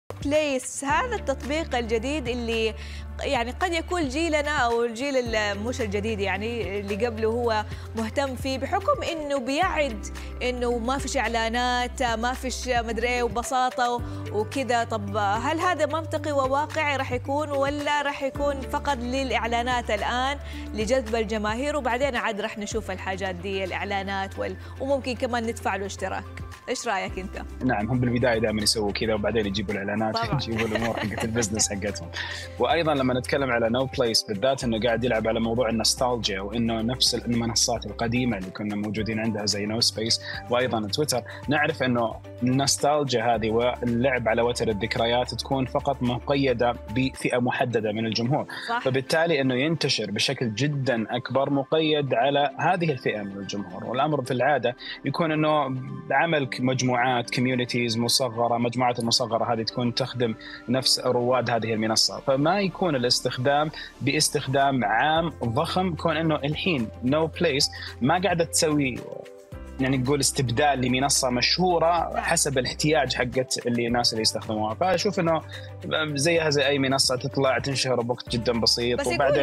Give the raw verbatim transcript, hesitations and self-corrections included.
بليس هذا التطبيق الجديد اللي يعني قد يكون جيلنا او الجيل مش الجديد يعني اللي قبله هو مهتم فيه، بحكم انه بيعد انه ما فيش اعلانات، ما فيش مدري ايه، وبساطه وكذا. طب هل هذا منطقي وواقعي راح يكون، ولا راح يكون فقط للاعلانات الان لجذب الجماهير، وبعدين عاد راح نشوف الحاجات دي الاعلانات وال... وممكن كمان ندفع له اشتراك؟ ايش رايك انت؟ نعم، هم بالبدايه دائما يسووا كذا وبعدين يجيبوا الاعلانات ويجيبوا الامور حقت البزنس حقتهم. وايضا لما نتكلم على نو بليس بالذات، انه قاعد يلعب على موضوع النوستالجيا، وانه نفس المنصات القديمه اللي كنا موجودين عندها زي نو سبيس وايضا تويتر، نعرف انه النوستالجيا هذه واللعب على وتر الذكريات تكون فقط مقيده بفئه محدده من الجمهور. صح. فبالتالي انه ينتشر بشكل جدا اكبر مقيد على هذه الفئه من الجمهور. والامر في العاده يكون انه عمل مجموعات كوميونيتيز مصغره، مجموعات المصغره هذه تكون تخدم نفس رواد هذه المنصه، فما يكون الاستخدام باستخدام عام ضخم، كون انه الحين نو بليس ما قاعده تسوي يعني نقول استبدال لمنصه مشهوره حسب الاحتياج حقت اللي الناس اللي يستخدموها. فاشوف انه زيها زي اي منصه تطلع تنشهر بوقت جدا بسيط وبعدين